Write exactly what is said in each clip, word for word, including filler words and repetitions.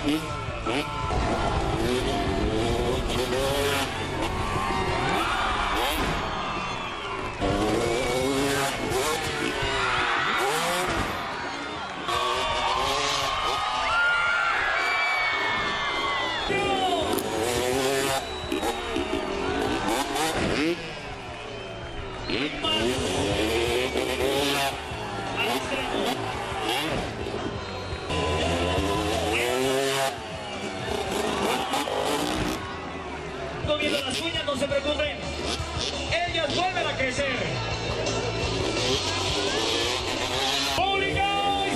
Comiendo las uñas, no se preocupen. Ellas vuelven a crecer. ¡Público!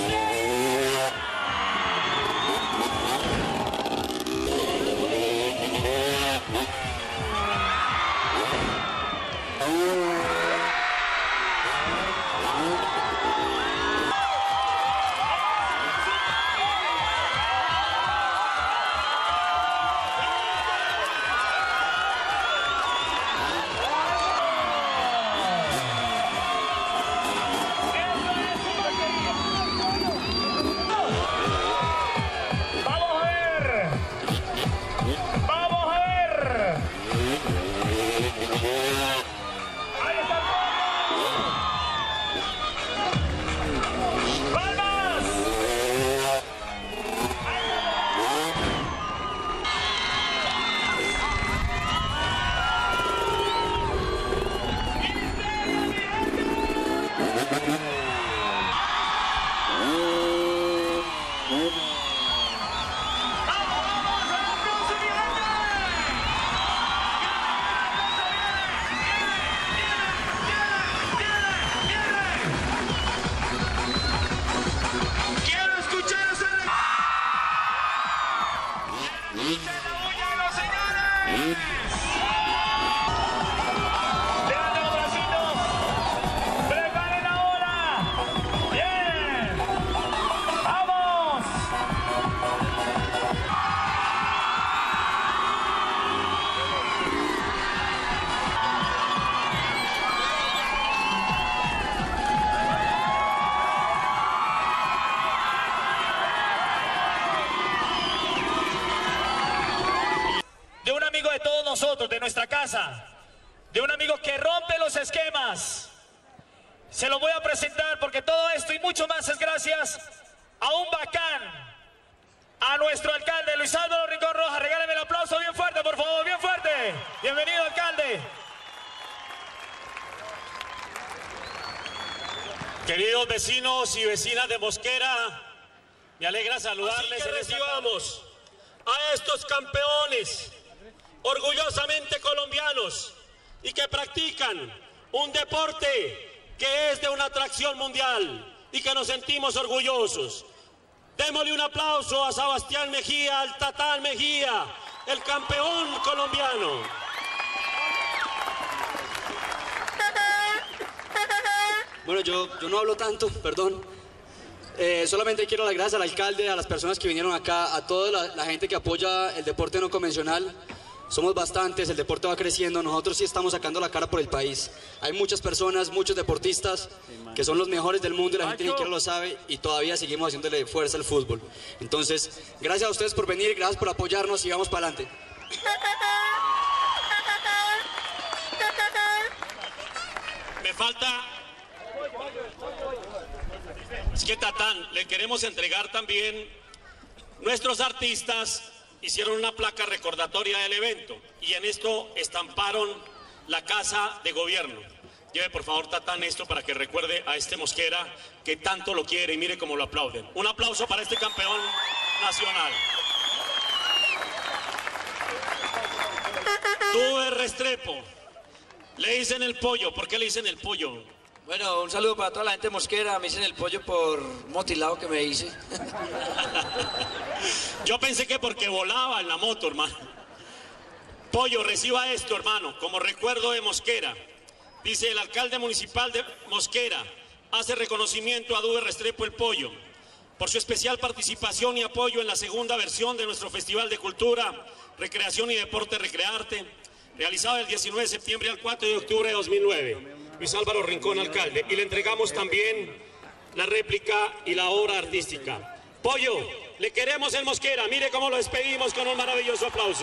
De todos nosotros, de nuestra casa, de un amigo que rompe los esquemas. Se lo voy a presentar porque todo esto y mucho más es gracias a un bacán, a nuestro alcalde Luis Álvaro Rincón Rojas. Regáleme el aplauso bien fuerte, por favor, bien fuerte. Bienvenido, alcalde. Queridos vecinos y vecinas de Mosquera, me alegra saludarles. Así que recibamos a estos campeones orgullosamente colombianos y que practican un deporte que es de una atracción mundial y que nos sentimos orgullosos. Démosle un aplauso a Sebastián Mejía, al Tatán Mejía, el campeón colombiano. Bueno, yo, yo no hablo tanto, perdón. Eh, solamente quiero dar las gracias al alcalde, a las personas que vinieron acá, a toda la, la gente que apoya el deporte no convencional. Somos bastantes, el deporte va creciendo, nosotros sí estamos sacando la cara por el país. Hay muchas personas, muchos deportistas que son los mejores del mundo y la gente ni siquiera lo sabe y todavía seguimos haciéndole fuerza al fútbol. Entonces, gracias a ustedes por venir, gracias por apoyarnos y vamos para adelante. Me falta... Es que Tatán, le queremos entregar también, nuestros artistas hicieron una placa recordatoria del evento y en esto estamparon la casa de gobierno. Lleve por favor, Tatán, esto para que recuerde a este Mosquera que tanto lo quiere y mire cómo lo aplauden. Un aplauso para este campeón nacional. Dúber Restrepo, le dicen el pollo. ¿Por qué le dicen el pollo? Bueno, un saludo para toda la gente de Mosquera. Me dicen el pollo por motilado que me hice. Yo pensé que porque volaba en la moto, hermano. Pollo, reciba esto, hermano, como recuerdo de Mosquera. Dice el alcalde municipal de Mosquera, hace reconocimiento a Dúber Restrepo el Pollo por su especial participación y apoyo en la segunda versión de nuestro Festival de Cultura, Recreación y Deporte Recrearte, realizado del diecinueve de septiembre al cuatro de octubre de dos mil nueve. Luis Álvaro Rincón, alcalde, y le entregamos también la réplica y la obra artística. Pollo, le queremos en Mosquera. Mire cómo lo despedimos con un maravilloso aplauso.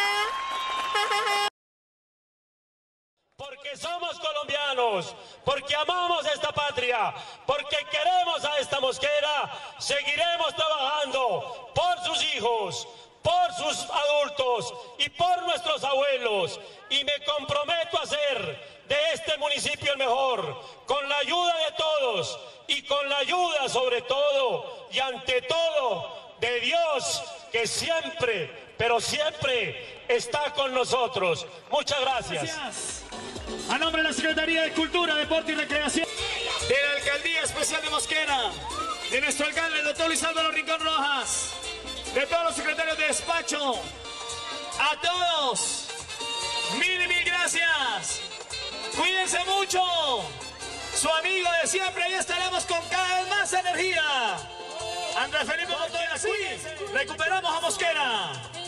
Porque somos colombianos, porque amamos esta patria, porque queremos a esta Mosquera, seguiremos trabajando por sus hijos, por sus adultos y por nuestros abuelos. Y me comprometo a hacer de este municipio el mejor, con la ayuda de todos y con la ayuda sobre todo y ante todo de Dios, que siempre, pero siempre está con nosotros. Muchas gracias. Gracias. A nombre de la Secretaría de Cultura, Deporte y Recreación, de la Alcaldía Especial de Mosquera, de nuestro alcalde, el doctor Luis Álvaro Rincón Rojas, de todos los secretarios de despacho, a todos, mil y mil gracias. Cuídense mucho. Su amigo de siempre, ahí estaremos con cada vez más energía. Andrés Felipe Montoya, sí, recuperamos a Mosquera.